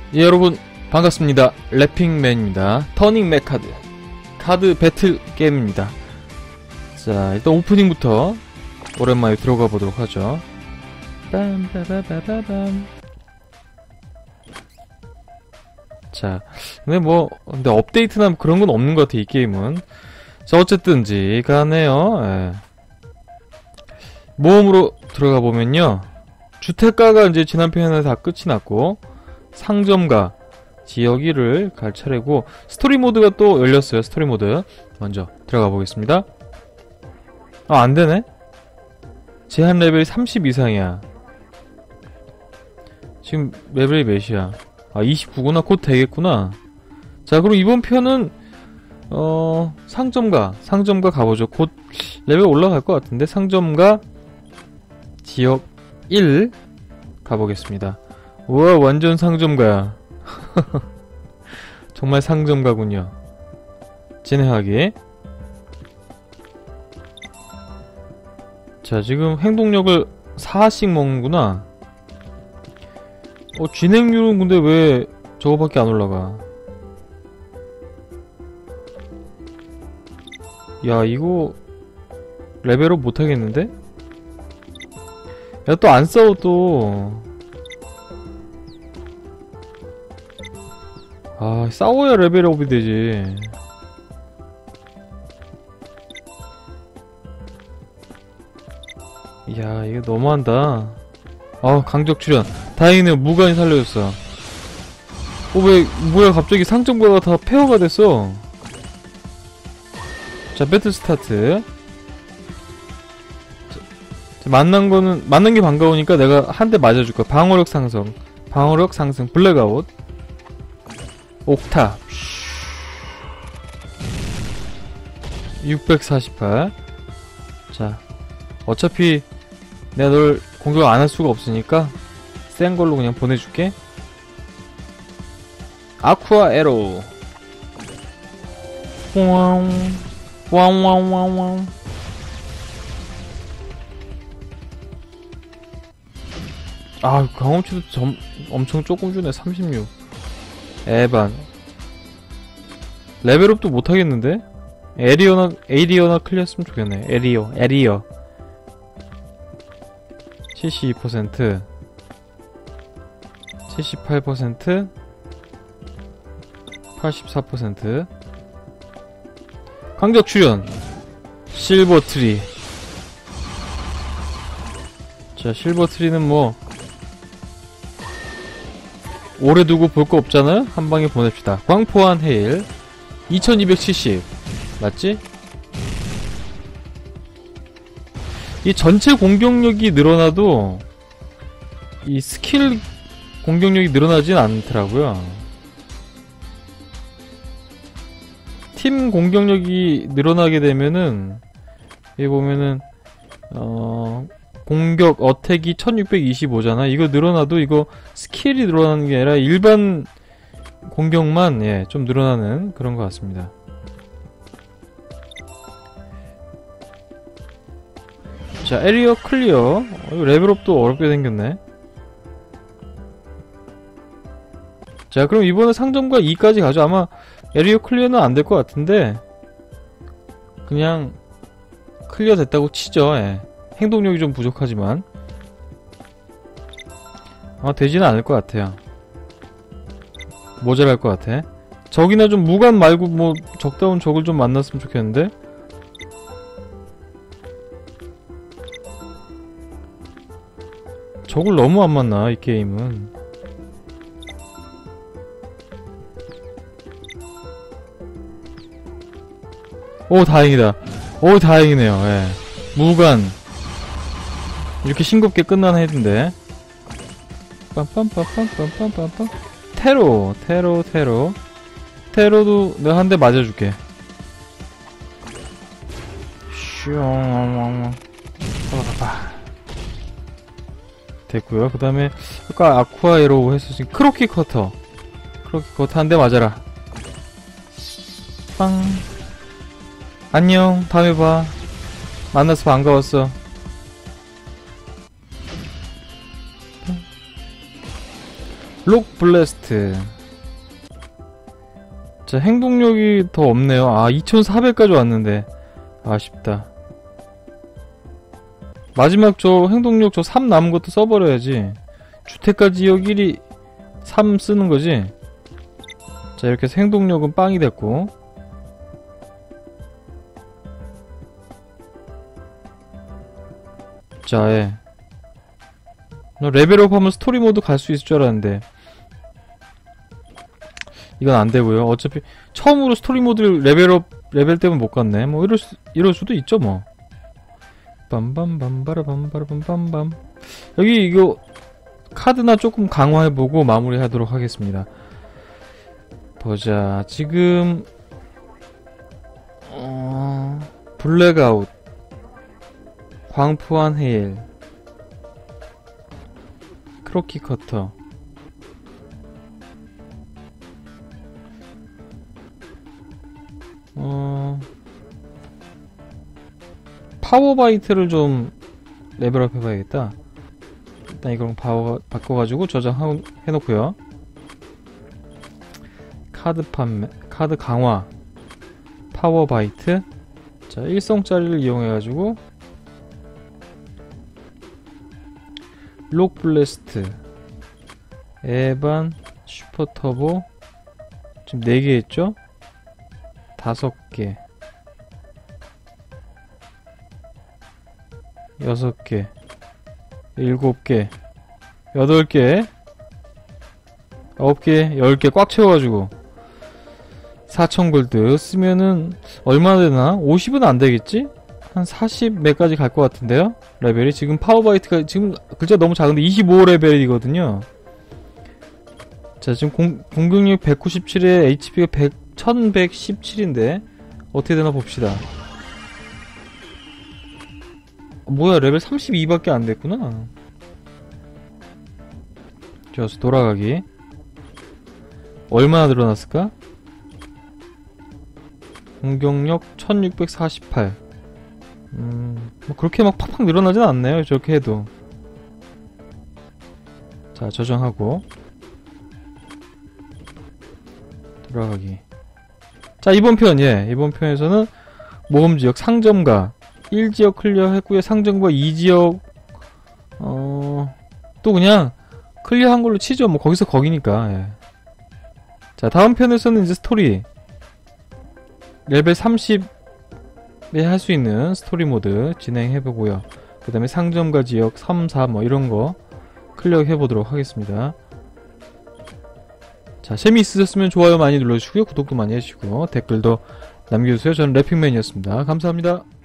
예, 여러분 반갑습니다. 래핑맨입니다. 터닝맥 카드 배틀 게임입니다. 자, 일단 오프닝부터 오랜만에 들어가 보도록 하죠. 빰빠바바바밤. 자, 근데 업데이트나 그런 건 없는 것 같아, 이 게임은. 자, 어쨌든지 가네요. 예. 모험으로 들어가 보면요, 주택가가 이제 지난 편에 다 끝이 났고, 상점가, 지역 1을 갈 차례고, 스토리 모드가 또 열렸어요. 스토리 모드 먼저 들어가 보겠습니다. 아, 안되네? 제한 레벨이 30 이상이야. 지금 레벨이 몇이야? 아, 29구나. 곧 되겠구나. 자, 그럼 이번 편은 상점가 가보죠. 곧 레벨 올라갈 것 같은데. 상점가 지역 1 가보겠습니다. 우와, 완전 상점가야. 정말 상점가군요. 진행하기. 자, 지금 행동력을 4씩 먹는구나. 진행률은 근데 왜 저거밖에 안 올라가? 야, 이거 레벨업 못하겠는데? 야, 또 안 싸워 또. 아, 싸워야 레벨업이 되지. 야, 이거 너무한다. 아, 강적 출연. 다행이네요. 무관이 살려줬어. 뭐야, 갑자기 상점가가 다 페어가 됐어. 자, 배틀 스타트. 자, 맞는 게 반가우니까 내가 한 대 맞아줄 거야. 방어력 상승, 블랙아웃, 옥탑. 648. 자, 어차피 내가 널 공격 안 할 수가 없으니까 센 걸로 그냥 보내줄게. 아쿠아 에로. 왕왕왕왕. 아, 경험치도 엄청 조금 주네. 36. 에반. 레벨업도 못하겠는데? 에리어나 클리어했으면 좋겠네. 에리어. 72%, 78%, 84%. 강적 출연. 실버트리. 자, 실버트리는 뭐 오래 두고 볼 거 없잖아요? 한 방에 보냅시다. 광포한 헤일 2270 맞지? 이 전체 공격력이 늘어나도 이 스킬 공격력이 늘어나진 않더라고요. 팀 공격력이 늘어나게 되면은 여기 보면은 공격 어택이 1625잖아. 이거 늘어나도 이거 스킬이 늘어나는 게 아니라 일반 공격만 좀 늘어나는 그런 것 같습니다. 자, 에리어 클리어. 이거 레벨업도 어렵게 생겼네. 자, 그럼 이번에 상점가 2까지 가죠. 아마 에리어 클리어는 안 될 것 같은데 그냥 클리어 됐다고 치죠. 예. 행동력이 좀 부족하지만 아마 되지는 않을 것 같아요. 모자랄 것 같아. 적이나 좀 무관 말고 뭐 적다운 적을 좀 만났으면 좋겠는데. 적을 너무 안 만나, 이 게임은. 오, 다행이다. 오, 다행이네요. 예. 무관. 이렇게 싱겁게 끝나나 했는데. 빰빰빰빰빰빰빰빰. 테로도 내가 한 대 맞아줄게. 슈엉. 됐고요. 그 다음에 아까 아쿠아 에로 했었으니 크로키 커터 한 대 맞아라. 빵. 안녕. 다음에 봐. 만나서 반가웠어. 록 블래스트. 자, 행동력이 더 없네요. 아, 2400까지 왔는데 아쉽다. 마지막 저 행동력 저 3 남은 것도 써버려야지. 주택가 지역 1이 3 쓰는 거지. 자, 이렇게 해서 행동력은 빵이 됐고. 자, 예. 레벨업 하면 스토리 모드 갈 수 있을 줄 알았는데 이건 안 되고요. 어차피 처음으로 스토리 모드를 레벨 때문에 못 갔네. 뭐 이럴 수도 있죠, 뭐. 빰빰빰바라밤바라밤빰빰. 여기 이거 카드나 조금 강화해보고 마무리하도록 하겠습니다. 보자. 지금 블랙아웃, 광포한 헤일, 크로키 커터, 파워바이트를 좀 레벨업 해봐야겠다. 일단 이걸 바꿔가지고 저장해놓고요. 카드 판매, 카드 강화, 파워바이트. 자, 1성짜리를 이용해가지고 록 블래스트, 에반, 슈퍼터보. 지금 4개 했죠? 5개, 6개, 7개, 8개, 9개, 10개 꽉 채워가지고 4000골드 쓰면은 얼마나 되나? 50은 안 되겠지? 한 40 몇까지 갈 것 같은데요? 레벨이 지금 파워바이트가 지금 글자 너무 작은데 25레벨이거든요. 자, 지금 공격력 197에 HP가 1117인데 어떻게 되나 봅시다. 뭐야, 레벨 32밖에 안 됐구나. 좋아서 돌아가기. 얼마나 늘어났을까? 공격력 1648. 뭐 그렇게 막 팍팍 늘어나진 않네요, 저렇게 해도. 자, 저장하고 돌아가기. 자, 이번 편에서는 모험지역 상점가 1지역 클리어 했고요. 상점가 2지역 또 그냥 클리어한 걸로 치죠. 뭐 거기서 거기니까. 예. 자, 다음 편에서는 이제 스토리 레벨 30에 할 수 있는 스토리 모드 진행해보고요. 그 다음에 상점가 지역 3, 4 뭐 이런거 클리어 해보도록 하겠습니다. 자, 재미있으셨으면 좋아요 많이 눌러주시고요. 구독도 많이 해주시고 댓글도 남겨주세요. 저는 래핑맨이었습니다. 감사합니다.